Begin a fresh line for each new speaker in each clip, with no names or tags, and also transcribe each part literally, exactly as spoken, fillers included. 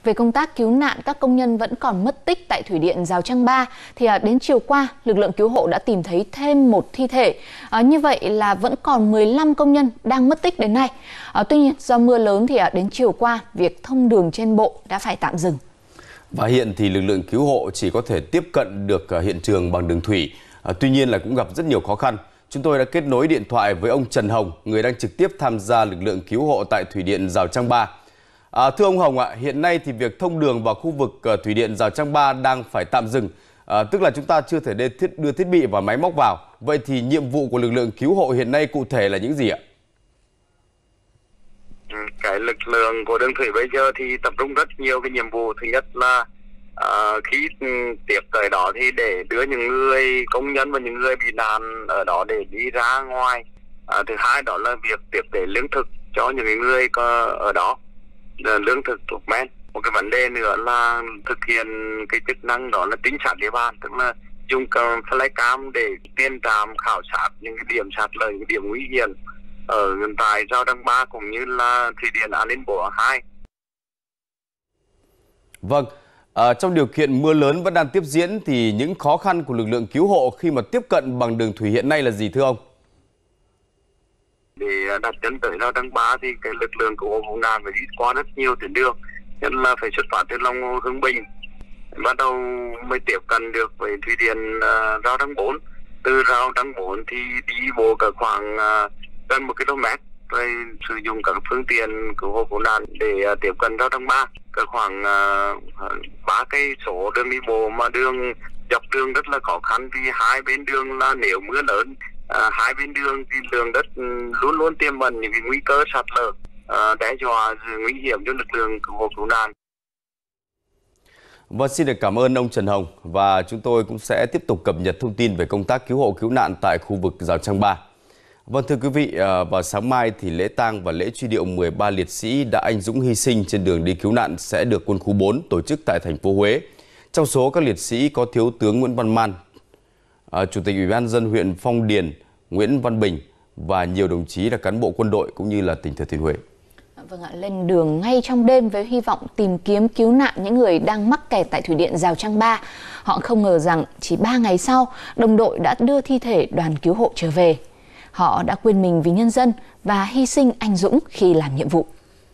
về công tác cứu nạn các công nhân vẫn còn mất tích tại thủy điện Rào Trăng Ba, thì đến chiều qua, lực lượng cứu hộ đã tìm thấy thêm một thi thể. À, như vậy là vẫn còn mười lăm công nhân đang mất tích đến nay. À, tuy nhiên, do mưa lớn thì đến chiều qua, việc thông đường trên bộ đã phải tạm dừng.
Và hiện thì lực lượng cứu hộ chỉ có thể tiếp cận được hiện trường bằng đường thủy. À, tuy nhiên là cũng gặp rất nhiều khó khăn. Chúng tôi đã kết nối điện thoại với ông Trần Hồng, người đang trực tiếp tham gia lực lượng cứu hộ tại thủy điện Rào Trăng Ba. À, thưa ông Hồng ạ, hiện nay thì việc thông đường vào khu vực uh, thủy điện Rào Trăng Ba đang phải tạm dừng, à, tức là chúng ta chưa thể đưa thiết, đưa thiết bị và máy móc vào. Vậy thì nhiệm vụ của lực lượng cứu hộ hiện nay cụ thể là những gì ạ?
Cái lực lượng của đường thủy bây giờ thì tập trung rất nhiều cái nhiệm vụ. Thứ nhất là uh, khi tiếp tới đó thì để đưa những người công nhân và những người bị nạn ở đó để đi ra ngoài. Uh, thứ hai đó là việc tiếp tế lương thực cho những người ở đó, lương thực, thuốc men. Một cái vấn đề nữa là thực hiện cái chức năng đó là trinh sát địa bàn, tức là dùng flycam để tiên trạm khảo sát những cái điểm sạt lở, những cái điểm nguy hiểm ở tại Rào Trăng Ba cũng như là thủy điện An Ninh Bộ hai.
Vâng, à, trong điều kiện mưa lớn vẫn đang tiếp diễn thì những khó khăn của lực lượng cứu hộ khi mà tiếp cận bằng đường thủy hiện nay là gì thưa ông?
Để đặt chân tới Rào Trăng Ba thì cái lực lượng cứu hộ cứu nạn phải đi qua rất nhiều tuyến đường, nhất là phải xuất phát từ Long Hồ, Hưng Bình, bắt đầu mới tiếp cận được với thủy điện uh, Rào Trăng Bốn. Từ Rào Trăng Bốn thì đi bộ cả khoảng uh, gần một km, rồi sử dụng các phương tiện cứu hộ cứu nạn để uh, tiếp cận Rào Trăng Ba. Cả khoảng ba uh, cây số đường đi bộ mà đường dọc đường rất là khó khăn vì hai bên đường là nếu mưa lớn, uh, hai bên đường thì đường đất um, luôn luôn tiềm ẩn những cái nguy cơ sạt lở, uh, đe dọa nguy hiểm cho lực lượng cứu hộ cứu nạn.
Vâng, xin được cảm ơn ông Trần Hồng và chúng tôi cũng sẽ tiếp tục cập nhật thông tin về công tác cứu hộ cứu nạn tại khu vực Rào Trăng Ba. Vâng, thưa quý vị, vào sáng mai thì lễ tang và lễ truy điệu mười ba liệt sĩ đã anh dũng hy sinh trên đường đi cứu nạn sẽ được quân khu bốn tổ chức tại thành phố Huế. Trong số các liệt sĩ có Thiếu tướng Nguyễn Văn Man, Chủ tịch Ủy ban nhân dân huyện Phong Điền Nguyễn Văn Bình và nhiều đồng chí là cán bộ quân đội cũng như là tỉnh Thừa Thiên Huế.
Vâng ạ, lên đường ngay trong đêm với hy vọng tìm kiếm cứu nạn những người đang mắc kẹt tại thủy điện Rào Trăng Ba. Họ không ngờ rằng chỉ ba ngày sau, đồng đội đã đưa thi thể đoàn cứu hộ trở về. Họ đã quên mình vì nhân dân và hy sinh anh dũng khi làm nhiệm vụ.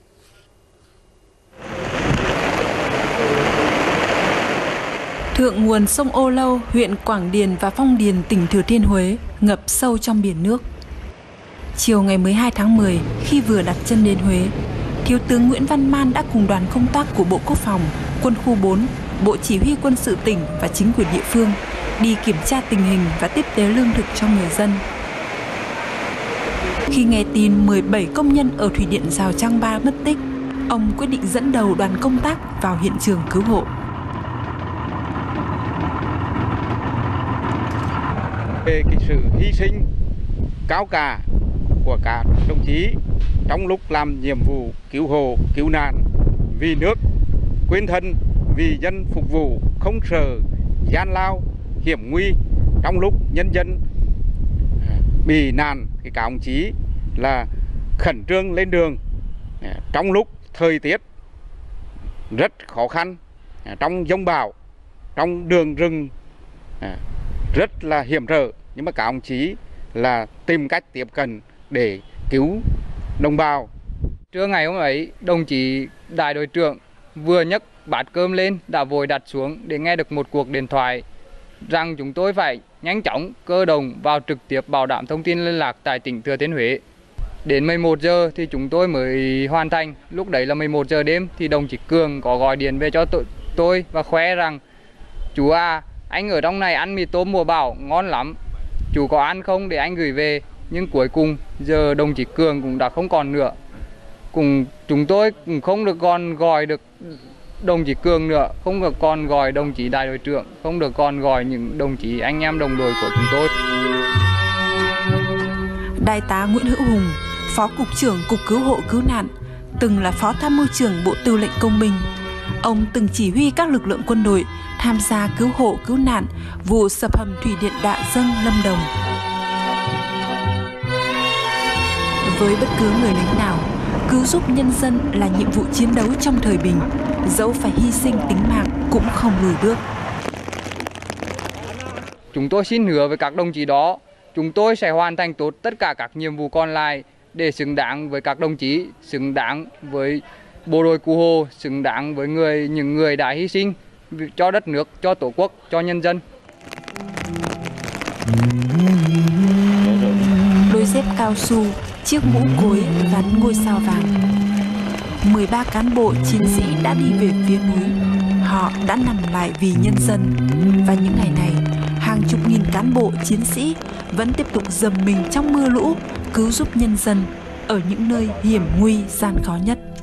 Thượng nguồn sông Âu Lâu, huyện Quảng Điền và Phong Điền, tỉnh Thừa Thiên Huế ngập sâu trong biển nước. Chiều ngày mười hai tháng mười, khi vừa đặt chân đến Huế, Thiếu tướng Nguyễn Văn Man đã cùng đoàn công tác của Bộ Quốc phòng, Quân khu bốn, Bộ Chỉ huy Quân sự tỉnh và chính quyền địa phương đi kiểm tra tình hình và tiếp tế lương thực cho người dân. Khi nghe tin mười bảy công nhân ở thủy điện Rào Trăng Ba mất tích, ông quyết định dẫn đầu đoàn công tác vào hiện trường cứu hộ.
Về cái sự hy sinh cao cả của các đồng chí trong lúc làm nhiệm vụ cứu hộ, cứu nạn, vì nước, quên thân, vì dân phục vụ, không sợ gian lao, hiểm nguy trong lúc nhân dân bị nạn, thì các đồng chí là khẩn trương lên đường trong lúc thời tiết rất khó khăn, trong giông bão, trong đường rừng rất là hiểm trở, nhưng mà các đồng chí là tìm cách tiếp cận để cứu đồng bào.
Trưa ngày hôm ấy, đồng chí đại đội trưởng vừa nhấc bát cơm lên đã vội đặt xuống để nghe được một cuộc điện thoại rằng chúng tôi phải nhanh chóng cơ động vào trực tiếp bảo đảm thông tin liên lạc tại tỉnh Thừa Thiên Huế. Đến mười một giờ thì chúng tôi mới hoàn thành. Lúc đấy là mười một giờ đêm thì đồng chí Cường có gọi điện về cho tôi, tôi và khoe rằng: "Chú à, anh ở trong này ăn mì tôm mùa bão ngon lắm. Chú có ăn không để anh gửi về?" Nhưng cuối cùng giờ đồng chí Cường cũng đã không còn nữa. Cùng chúng tôi cũng không được còn gọi được đồng chí Cường nữa, không được còn gọi đồng chí đại đội trưởng, không được còn gọi những đồng chí anh em đồng đội của chúng tôi.
Đại tá Nguyễn Hữu Hùng, Phó Cục trưởng Cục Cứu hộ Cứu nạn, từng là Phó Tham mưu trưởng Bộ Tư lệnh Công binh. Ông từng chỉ huy các lực lượng quân đội tham gia cứu hộ cứu nạn vụ sập hầm thủy điện Đạ Dâng, Lâm Đồng. Với bất cứ người lính nào, Cứu giúp nhân dân là nhiệm vụ chiến đấu trong thời bình, dẫu phải hy sinh tính mạng cũng không lùi bước.
Chúng tôi xin hứa với các đồng chí đó, chúng tôi sẽ hoàn thành tốt tất cả các nhiệm vụ còn lại để xứng đáng với các đồng chí, xứng đáng với bộ đội Cụ Hồ, xứng đáng với người những người đã hy sinh cho đất nước, cho Tổ quốc, cho nhân dân.
Đôi dép cao su, chiếc mũ cối gắn ngôi sao vàng. mười ba cán bộ chiến sĩ đã đi về phía núi. Họ đã nằm lại vì nhân dân. Và những ngày này, hàng chục nghìn cán bộ chiến sĩ vẫn tiếp tục dầm mình trong mưa lũ, cứu giúp nhân dân ở những nơi hiểm nguy gian khó nhất.